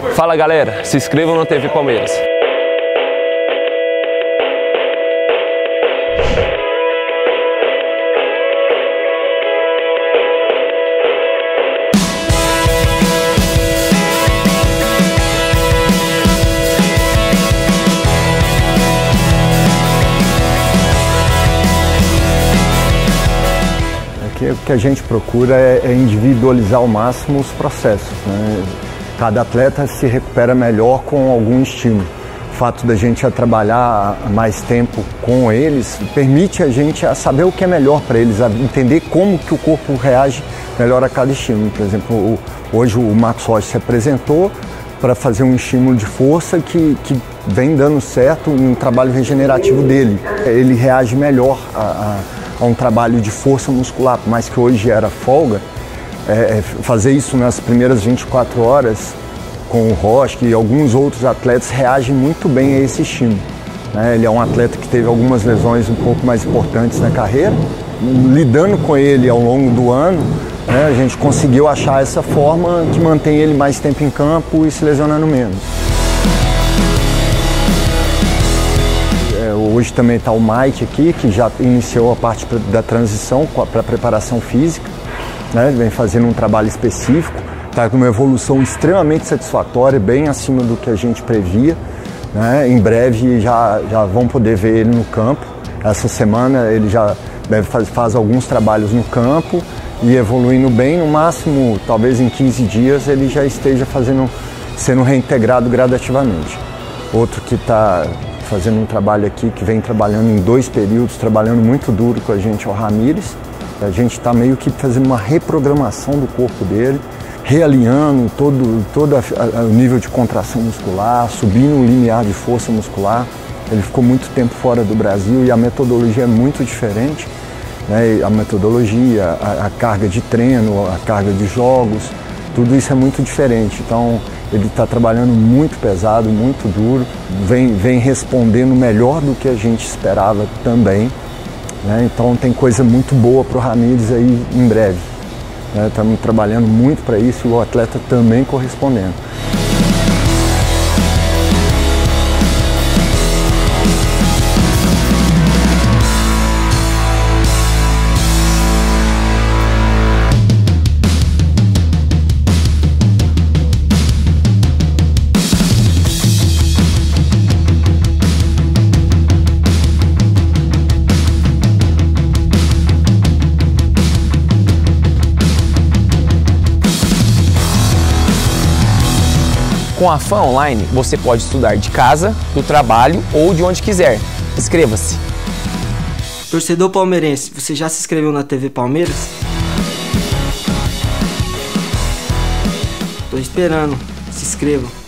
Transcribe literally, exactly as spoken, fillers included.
Fala galera, se inscrevam na T V Palmeiras. O que a gente procura é individualizar ao máximo os processos, né? Cada atleta se recupera melhor com algum estímulo. O fato da gente trabalhar mais tempo com eles permite a gente a saber o que é melhor para eles, a entender como que o corpo reage melhor a cada estímulo. Por exemplo, hoje o Marcos Rocha se apresentou para fazer um estímulo de força que, que vem dando certo no trabalho regenerativo dele. Ele reage melhor a, a a um trabalho de força muscular, por mais que hoje era folga, é, fazer isso nas primeiras vinte e quatro horas com o Rocha e alguns outros atletas reagem muito bem a esse estímulo, né? Ele é um atleta que teve algumas lesões um pouco mais importantes na carreira, lidando com ele ao longo do ano, né, a gente conseguiu achar essa forma que mantém ele mais tempo em campo e se lesionando menos. Hoje também está o Mike aqui, que já iniciou a parte da transição para a preparação física, né? Vem fazendo um trabalho específico, está com uma evolução extremamente satisfatória, bem acima do que a gente previa, né? Em breve já, já vão poder ver ele no campo. Essa semana ele já deve faz, faz alguns trabalhos no campo e evoluindo bem, no máximo, talvez em quinze dias, ele já esteja fazendo, sendo reintegrado gradativamente. Outro que está fazendo um trabalho aqui, que vem trabalhando em dois períodos, trabalhando muito duro com a gente, é o Ramires. A gente está meio que fazendo uma reprogramação do corpo dele, realinhando todo, todo a, a, o nível de contração muscular, subindo o limiar de força muscular. Ele ficou muito tempo fora do Brasil e a metodologia é muito diferente, né? A metodologia, a, a carga de treino, a carga de jogos, tudo isso é muito diferente. Então, ele está trabalhando muito pesado, muito duro, vem, vem respondendo melhor do que a gente esperava também, né? Então tem coisa muito boa para o Ramires aí em breve, né? Estamos trabalhando muito para isso e o atleta também correspondendo. Com a Fan Online, você pode estudar de casa, do trabalho ou de onde quiser. Inscreva-se! Torcedor palmeirense, você já se inscreveu na T V Palmeiras? Tô esperando. Se inscreva.